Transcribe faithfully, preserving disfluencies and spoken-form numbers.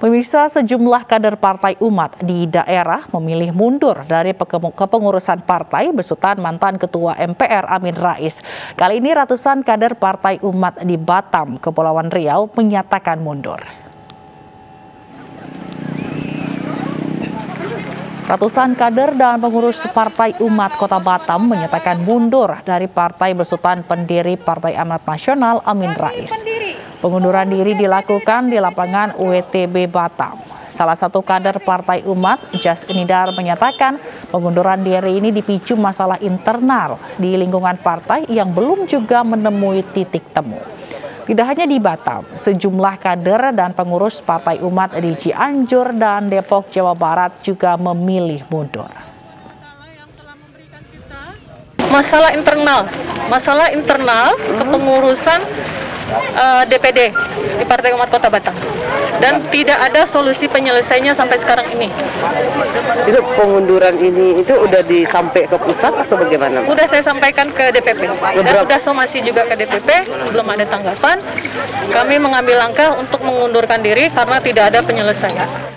Pemirsa, sejumlah kader Partai Umat di daerah memilih mundur dari kepengurusan partai besutan mantan Ketua M P R Amin Rais. Kali ini ratusan kader Partai Umat di Batam, Kepulauan Riau menyatakan mundur. Ratusan kader dan pengurus Partai Umat Kota Batam menyatakan mundur dari partai besutan pendiri Partai Amanat Nasional Amin Rais. Pengunduran diri dilakukan di lapangan U E T B Batam. Salah satu kader Partai Umat, Jas Nidar, menyatakan pengunduran diri ini dipicu masalah internal di lingkungan partai yang belum juga menemui titik temu. Tidak hanya di Batam, sejumlah kader dan pengurus Partai Umat di Cianjur dan Depok, Jawa Barat juga memilih mundur. Masalah internal, masalah internal kepengurusan uh, D P D di Partai Umat Kota Batam, dan tidak ada solusi penyelesaiannya sampai sekarang ini. Itu pengunduran ini itu udah disampai ke pusat atau bagaimana? Udah saya sampaikan ke D P P dan udah somasi juga ke D P P, belum ada tanggapan. Kami mengambil langkah untuk mengundurkan diri karena tidak ada penyelesaian.